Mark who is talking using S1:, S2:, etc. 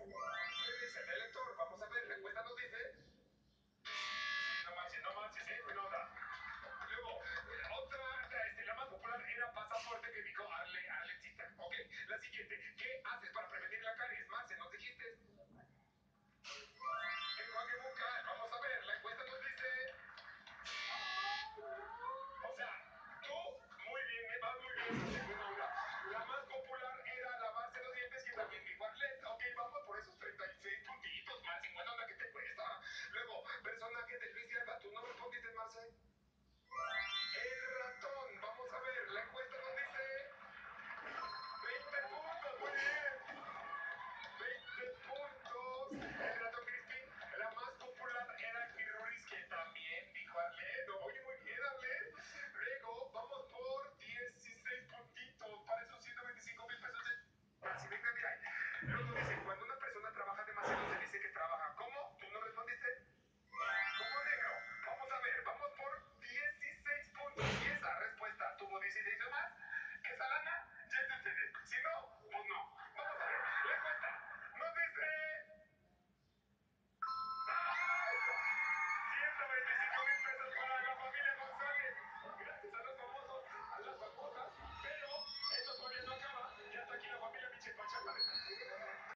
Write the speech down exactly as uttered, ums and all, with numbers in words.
S1: Revisa el lector. Vamos a ver, la encuesta nos dice. Sí, no manches, no manches, ¿eh? Buena onda. Luego, otra, la, este, la más popular era pasaporte que dijo Arle, Arletita, ¿ok? La siguiente, ¿qué haces para prevenir la caries? Marce, nos dijiste. Enjuague bucal. Vamos a ver, la encuesta nos dice. O sea, tú, muy bien, me vas muy bien, Marce, buena onda. La más popular era lavarse los dientes, que también dijo Arlet. Ok, vamos por esos treinta y seis puntitos, Marce, buena onda, ¿qué te cuesta? Luego, personaje de Luis y Alba, ¿tú no respondiste, Marce? El ratón, vamos a ver, la encuesta nos dice veinte puntos, muy bien. veinte puntos. El ratón Crispin, la más popular era el pirruris, que también dijo Arlet. Oye, muy bien, Arlet. Luego, vamos por dieciséis puntitos para esos ciento veinticinco mil pesos de... Así, venga, mira. Luego dice, cuando una persona trabaja demasiado, se dice que trabaja. ¿Cómo? ¿Tú no respondiste? Como negro. Vamos a ver, vamos por dieciséis puntos. Y esa respuesta tuvo dieciséis o más. Esa lana ya es de ustedes. Si no, pues no. Vamos a ver, la encuesta nos dice ciento veinticinco mil pesos para la familia González. Gracias a los famosos, a las famosas. Pero esto todavía no acaba. Ya está aquí la familia Michel Pachapare.